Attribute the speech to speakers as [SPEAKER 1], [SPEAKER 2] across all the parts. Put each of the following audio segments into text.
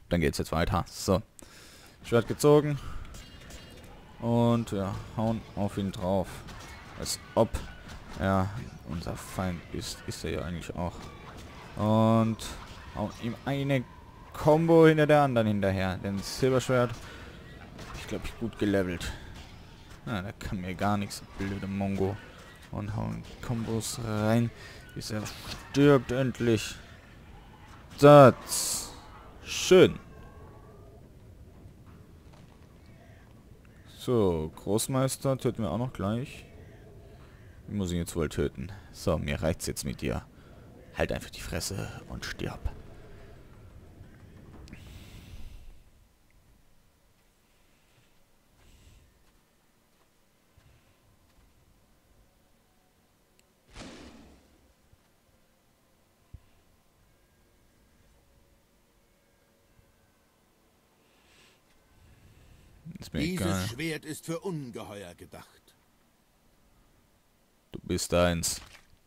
[SPEAKER 1] dann geht's jetzt weiter. So. Schwert gezogen. Und ja, hauen auf ihn drauf. Als ob er unser Feind ist. Ist er ja eigentlich auch. Und hauen ihm eine Combo hinter der anderen hinterher. Denn Silberschwert, ich glaube, ich gut gelevelt. Na, der kann mir gar nichts, blöde Mongo. Und hauen Kombos rein, bis er stirbt endlich. Das. Schön. So, Großmeister töten wir auch noch gleich. Ich muss ihn jetzt wohl töten. So, mir reicht's jetzt mit dir. Halt einfach die Fresse und stirb. Ist mir egal.
[SPEAKER 2] Dieses Schwert ist für Ungeheuer gedacht.
[SPEAKER 1] Du bist eins.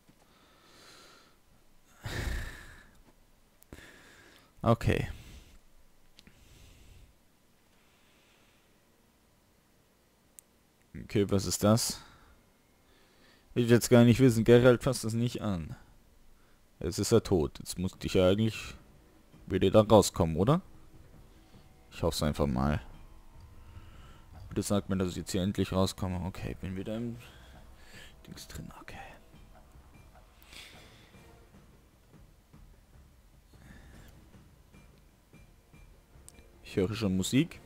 [SPEAKER 1] Okay. Okay, was ist das? Ich will jetzt gar nicht wissen, Geralt fasst das nicht an. Jetzt ist er tot. Jetzt musste ich ja eigentlich wieder da rauskommen, oder? Ich hoffe es einfach mal. Bitte sagt mir, dass ich jetzt hier endlich rauskomme. Okay, bin wieder im Dings drin. Okay. Ich höre schon Musik.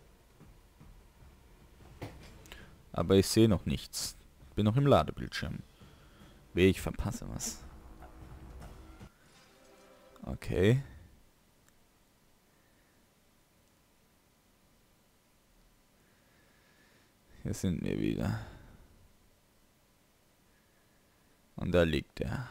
[SPEAKER 1] Aber ich sehe noch nichts. Bin noch im Ladebildschirm. Wehe, ich verpasse was. Okay. Hier sind wir wieder. Und da liegt er.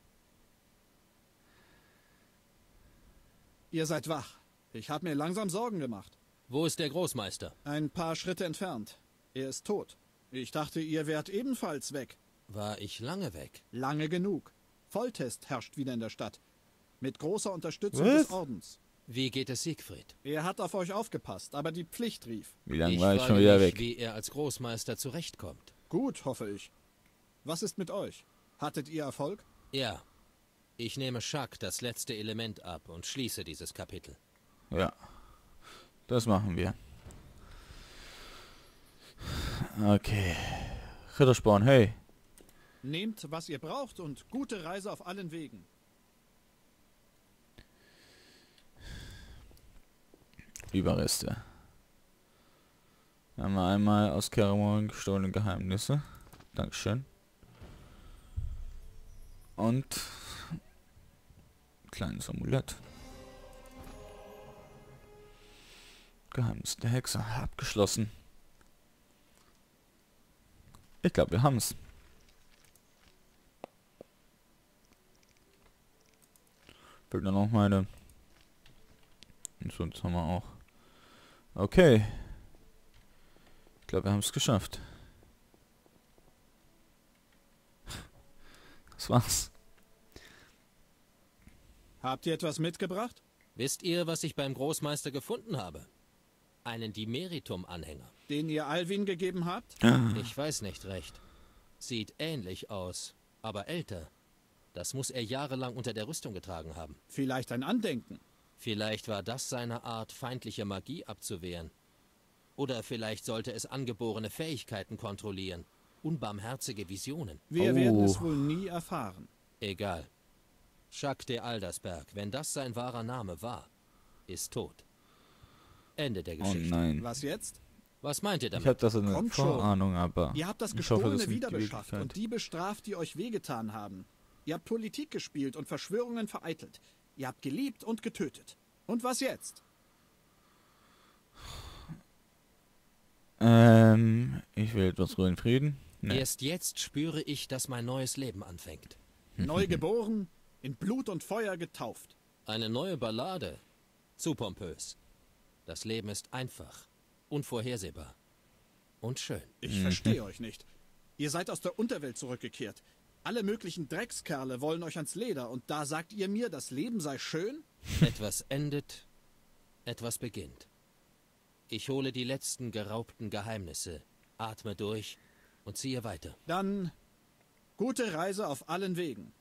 [SPEAKER 3] Ihr seid wach. Ich habe mir langsam Sorgen gemacht.
[SPEAKER 4] Wo ist der Großmeister?
[SPEAKER 3] Ein paar Schritte entfernt. Er ist tot. Ich dachte, ihr wärt ebenfalls weg.
[SPEAKER 4] War ich lange weg?
[SPEAKER 3] Lange genug. Volltest herrscht wieder in der Stadt. Mit großer Unterstützung
[SPEAKER 1] Was?
[SPEAKER 3] des Ordens.
[SPEAKER 4] Wie geht es Siegfried?
[SPEAKER 3] Er hat auf euch aufgepasst, aber die Pflicht rief.
[SPEAKER 1] Wie lange
[SPEAKER 4] Ich
[SPEAKER 1] war ich
[SPEAKER 4] frage
[SPEAKER 1] schon wieder
[SPEAKER 4] mich,
[SPEAKER 1] weg?
[SPEAKER 4] wie er als Großmeister zurechtkommt.
[SPEAKER 3] Gut, hoffe ich. Was ist mit euch? Hattet ihr Erfolg?
[SPEAKER 4] Ja. Ich nehme Schack das letzte Element ab und schließe dieses Kapitel.
[SPEAKER 1] Ja. Das machen wir. Okay. Rittersporn, hey.
[SPEAKER 3] Nehmt, was ihr braucht und gute Reise auf allen Wegen.
[SPEAKER 1] Überreste. Haben wir einmal aus Karamorn gestohlene Geheimnisse. Dankeschön. Und kleines Amulett. Geheimnis der Hexe abgeschlossen. Ich glaube, wir haben es. Fehlt nur noch meine. Und sonst haben wir auch. Okay. Ich glaube, wir haben es geschafft. Das war's.
[SPEAKER 3] Habt ihr etwas mitgebracht?
[SPEAKER 4] Wisst ihr, was ich beim Großmeister gefunden habe? Einen Dimeritum-Anhänger.
[SPEAKER 3] Den ihr Alwin gegeben habt?
[SPEAKER 4] Ich weiß nicht recht. Sieht ähnlich aus, aber älter. Das muss er jahrelang unter der Rüstung getragen haben.
[SPEAKER 3] Vielleicht ein Andenken.
[SPEAKER 4] Vielleicht war das seine Art, feindliche Magie abzuwehren. Oder vielleicht sollte es angeborene Fähigkeiten kontrollieren. Unbarmherzige Visionen.
[SPEAKER 3] Wir werden es wohl nie erfahren.
[SPEAKER 4] Egal. Jacques de Aldersberg, wenn das sein wahrer Name war, ist tot. Ende der
[SPEAKER 1] Oh
[SPEAKER 4] Geschichte.
[SPEAKER 1] nein.
[SPEAKER 3] Was jetzt?
[SPEAKER 4] Was meint ihr
[SPEAKER 1] Ich
[SPEAKER 4] damit?
[SPEAKER 1] habe das eine
[SPEAKER 3] Kommt schon.
[SPEAKER 1] Vorahnung, aber
[SPEAKER 3] Ihr habt das
[SPEAKER 1] ich hoffe,
[SPEAKER 3] Gestohlene
[SPEAKER 1] das ist nicht die
[SPEAKER 3] wiederbeschafft
[SPEAKER 1] Wirklichkeit.
[SPEAKER 3] und die bestraft, die euch wehgetan haben. Ihr habt Politik gespielt und Verschwörungen vereitelt. Ihr habt geliebt und getötet. Und was jetzt?
[SPEAKER 1] Ich will etwas Ruhe in Frieden. Nee.
[SPEAKER 4] Erst jetzt spüre ich, dass mein neues Leben anfängt.
[SPEAKER 3] Neu geboren, in Blut und Feuer getauft.
[SPEAKER 4] Eine neue Ballade. Zu pompös. Das Leben ist einfach, unvorhersehbar und schön.
[SPEAKER 3] Ich verstehe euch nicht. Ihr seid aus der Unterwelt zurückgekehrt. Alle möglichen Dreckskerle wollen euch ans Leder und da sagt ihr mir, das Leben sei schön?
[SPEAKER 4] Etwas endet Etwas beginnt. Ich hole die letzten geraubten Geheimnisse, atme durch und ziehe weiter.
[SPEAKER 3] Dann gute Reise auf allen Wegen.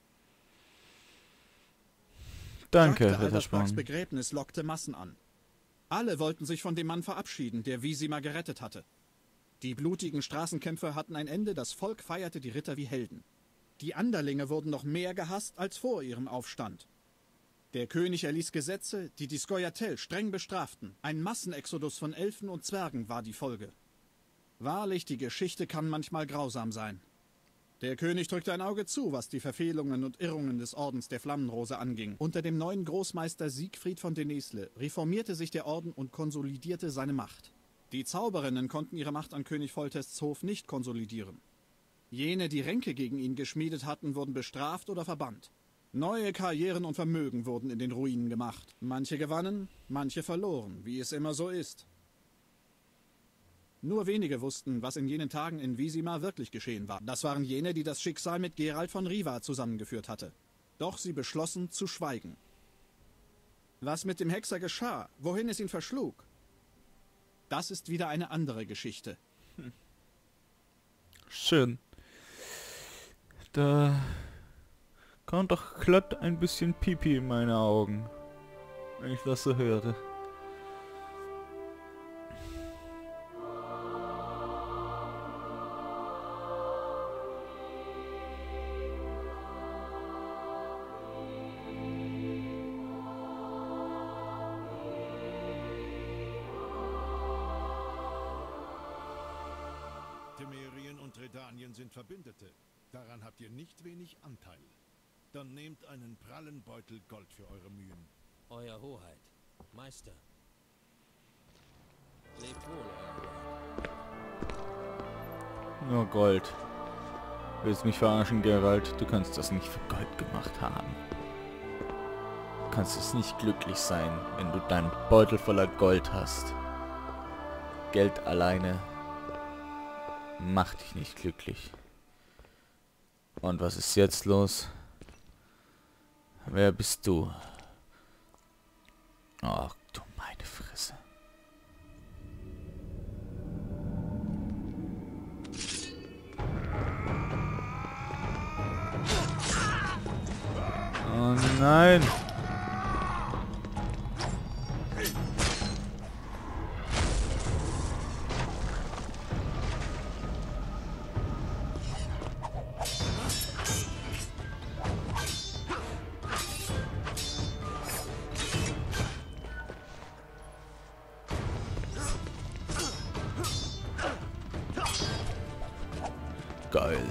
[SPEAKER 1] Danke,
[SPEAKER 3] Jacques de
[SPEAKER 1] Rittersporn.
[SPEAKER 3] Aldersparks Begräbnis lockte Massen an. Alle wollten sich von dem Mann verabschieden, der Vizima gerettet hatte. Die blutigen Straßenkämpfe hatten ein Ende, das Volk feierte die Ritter wie Helden. Die Anderlinge wurden noch mehr gehasst als vor ihrem Aufstand. Der König erließ Gesetze, die die Scoia'tael streng bestraften. Ein Massenexodus von Elfen und Zwergen war die Folge. Wahrlich, die Geschichte kann manchmal grausam sein. Der König drückte ein Auge zu, was die Verfehlungen und Irrungen des Ordens der Flammenrose anging. Unter dem neuen Großmeister Siegfried von Denesle reformierte sich der Orden und konsolidierte seine Macht. Die Zauberinnen konnten ihre Macht an König Foltests Hof nicht konsolidieren. Jene, die Ränke gegen ihn geschmiedet hatten, wurden bestraft oder verbannt. Neue Karrieren und Vermögen wurden in den Ruinen gemacht. Manche gewannen, manche verloren, wie es immer so ist. Nur wenige wussten, was in jenen Tagen in Vizima wirklich geschehen war. Das waren jene, die das Schicksal mit Geralt von Riva zusammengeführt hatte. Doch sie beschlossen zu schweigen. Was mit dem Hexer geschah, wohin es ihn verschlug, das ist wieder eine andere Geschichte.
[SPEAKER 1] Schön. Da kommt doch glatt ein bisschen Pipi in meine Augen, wenn ich das so höre.
[SPEAKER 2] Temerien und Redanien sind Verbündete. Daran habt ihr nicht wenig Anteil. Dann nehmt einen prallen Beutel Gold für eure Mühen.
[SPEAKER 4] Euer Hoheit, Meister. Lebt wohl, Euer Hoheit.
[SPEAKER 1] Nur Gold. Willst mich verarschen, Geralt? Du kannst das nicht für Gold gemacht haben. Du kannst es nicht glücklich sein, wenn du deinen Beutel voller Gold hast. Geld alleine macht dich nicht glücklich. Und was ist jetzt los? Wer bist du? Ach, du meine Fresse. Oh nein! Geil.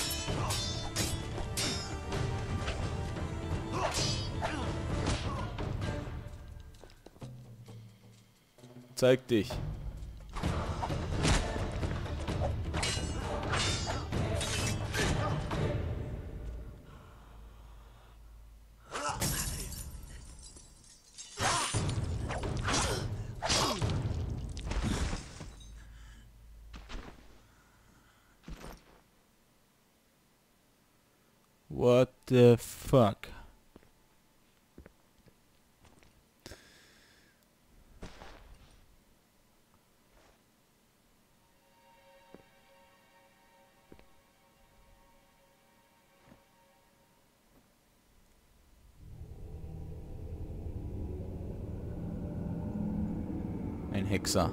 [SPEAKER 1] Zeig dich. What the fuck? Ein Hexer.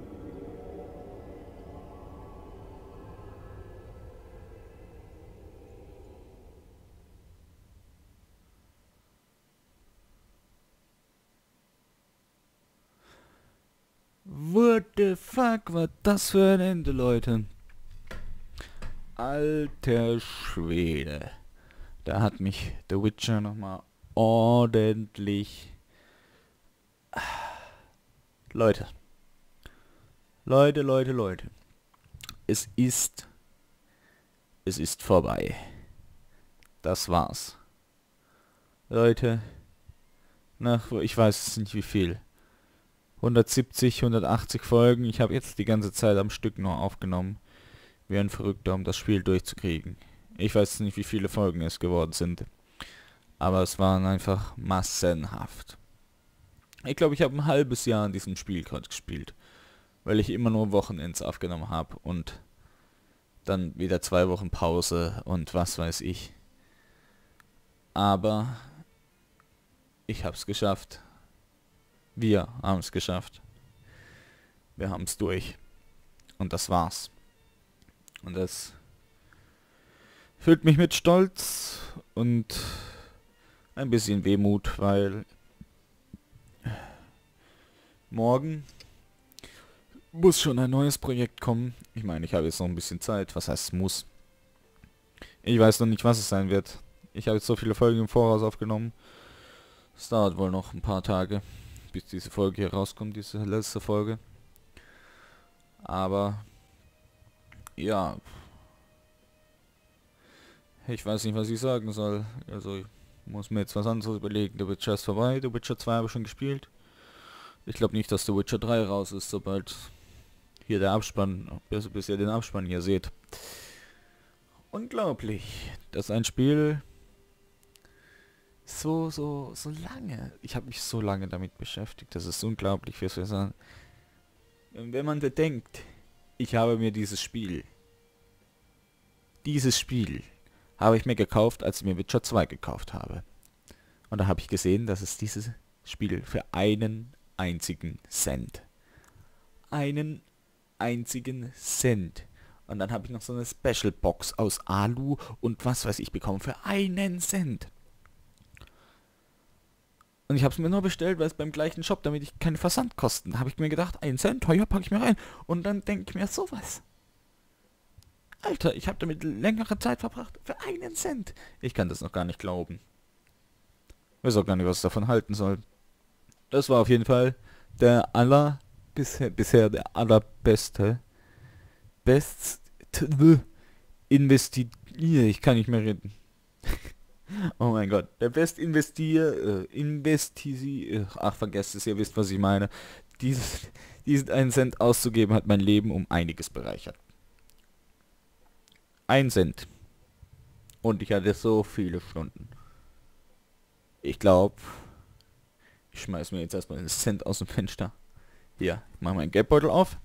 [SPEAKER 1] What the fuck, war das für ein Ende, Leute? Alter Schwede. Da hat mich The Witcher nochmal ordentlich... Leute. Leute. Es ist vorbei. Das war's. Leute. Nach, ich weiß es nicht wie viel. 170, 180 Folgen. Ich habe jetzt die ganze Zeit am Stück nur aufgenommen. Wie ein Verrückter, um das Spiel durchzukriegen. Ich weiß nicht, wie viele Folgen es geworden sind. Aber es waren einfach massenhaft. Ich glaube, ich habe ein halbes Jahr an diesem Spiel gerade gespielt. Weil ich immer nur Wochenends aufgenommen habe und dann wieder 2 Wochen Pause und was weiß ich. Aber ich habe es geschafft. Wir haben es geschafft. Wir haben es durch. Und das war's. Und das füllt mich mit Stolz und ein bisschen Wehmut, weil morgen muss schon ein neues Projekt kommen. Ich meine, ich habe jetzt noch ein bisschen Zeit. Was heißt muss? Ich weiß noch nicht, was es sein wird. Ich habe jetzt so viele Folgen im Voraus aufgenommen. Es dauert wohl noch ein paar Tage, bis diese Folge hier rauskommt, diese letzte Folge. Aber ja, ich weiß nicht, was ich sagen soll. Also ich muss mir jetzt was anderes überlegen. The Witcher ist vorbei. The Witcher 2 habe ich schon gespielt. Ich glaube nicht, dass The Witcher 3 raus ist, sobald hier der Abspann, bis ihr den Abspann hier seht. Unglaublich, dass ein Spiel so lange, ich habe mich so lange damit beschäftigt, das ist unglaublich, wie wir sagen. Wenn man bedenkt, ich habe mir dieses Spiel habe ich mir gekauft, als ich mir Witcher 2 gekauft habe. Und da habe ich gesehen, dass es dieses Spiel für einen einzigen Cent. Einen einzigen Cent. Und dann habe ich noch so eine Special Box aus Alu und was weiß ich bekommen für einen Cent. Und ich habe es mir nur bestellt, weil es beim gleichen Shop, damit ich keine Versandkosten, habe ich mir gedacht, 1 Cent, teuer, packe ich mir rein. Und dann denke ich mir sowas. Alter, ich habe damit längere Zeit verbracht für 1 Cent. Ich kann das noch gar nicht glauben. Ich weiß auch gar nicht, was ich davon halten soll. Das war auf jeden Fall der bisher der allerbeste ich kann nicht mehr reden. Oh mein Gott, der vergesst es, ihr wisst, was ich meine. Diesen 1 Cent auszugeben hat mein Leben um einiges bereichert. 1 Cent. Und ich hatte so viele Stunden. Ich glaube, ich schmeiß mir jetzt erstmal einen Cent aus dem Fenster. Hier, ich mache meinen Geldbeutel auf.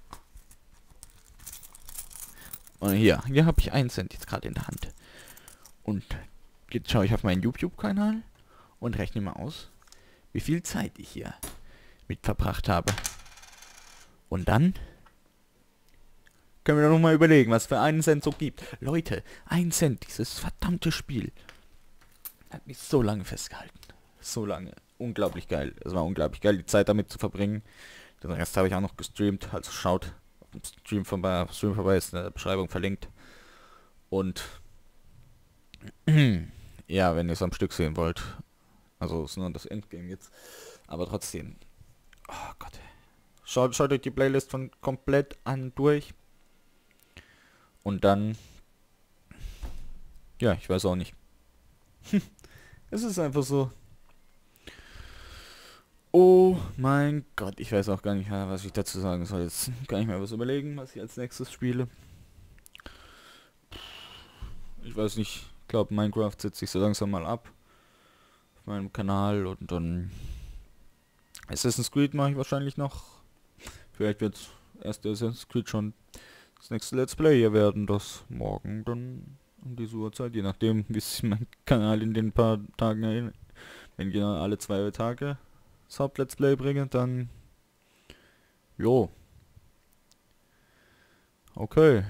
[SPEAKER 1] Und hier habe ich 1 Cent jetzt gerade in der Hand. Und jetzt schaue ich auf meinen YouTube-Kanal und rechne mal aus, wie viel Zeit ich hier mit verbracht habe. Und dann können wir noch mal überlegen, was für 1 Cent so gibt. Leute, 1 Cent, dieses verdammte Spiel hat mich so lange festgehalten. So lange. Unglaublich geil. Es war unglaublich geil, die Zeit damit zu verbringen. Den Rest habe ich auch noch gestreamt. Also schaut, ob ein Stream vorbei ist, in der Beschreibung verlinkt. Und ja, wenn ihr es am Stück sehen wollt. Also ist nur das Endgame jetzt. Aber trotzdem. Oh Gott. Schaut euch die Playlist von komplett an durch. Und dann... Ja, ich weiß auch nicht. Es ist einfach so. Oh mein Gott, ich weiß auch gar nicht mehr, was ich dazu sagen soll. Jetzt kann ich mir was überlegen, was ich als nächstes spiele. Ich weiß nicht, ich glaube Minecraft setzt sich so langsam mal ab auf meinem Kanal und dann Assassin's Creed mache ich wahrscheinlich noch. Vielleicht wird erst Assassin's Creed schon das nächste Let's Play hier werden, das morgen dann um diese Uhrzeit, je nachdem wie sich mein Kanal in den paar Tagen erinnert. Wenn ich genau alle 2 Tage das Haupt-Let's Play bringe, dann jo. Okay.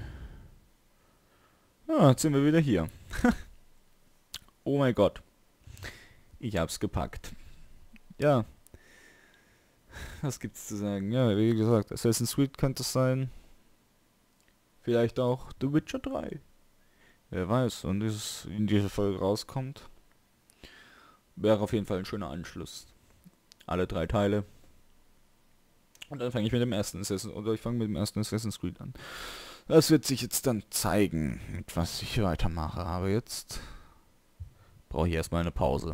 [SPEAKER 1] Ja, jetzt sind wir wieder hier. Oh mein Gott. Ich hab's gepackt. Ja. Was gibt's zu sagen? Ja, wie gesagt, Assassin's Creed könnte es sein. Vielleicht auch The Witcher 3. Wer weiß, und es in diese Folge rauskommt. Wäre auf jeden Fall ein schöner Anschluss. Alle 3 Teile. Und dann fange ich mit dem ersten Assassin's Creed an. Das wird sich jetzt dann zeigen, mit was ich weitermache. Aber jetzt brauche ich erstmal eine Pause.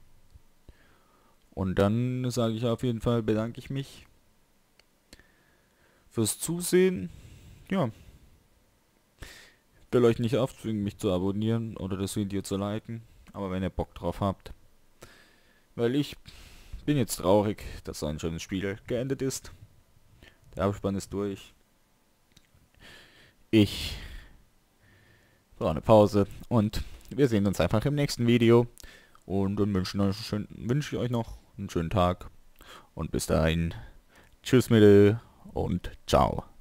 [SPEAKER 1] Und dann sage ich auf jeden Fall, bedanke ich mich fürs Zusehen. Ja. Will euch nicht aufzwingen, mich zu abonnieren oder das Video zu liken. Aber wenn ihr Bock drauf habt. Weil ich bin jetzt traurig, dass so ein schönes Spiel geendet ist. Der Abspann ist durch. Ich brauche eine Pause und wir sehen uns einfach im nächsten Video. Und dann wünsche ich euch noch einen schönen Tag. Und bis dahin, tschüss mit und ciao.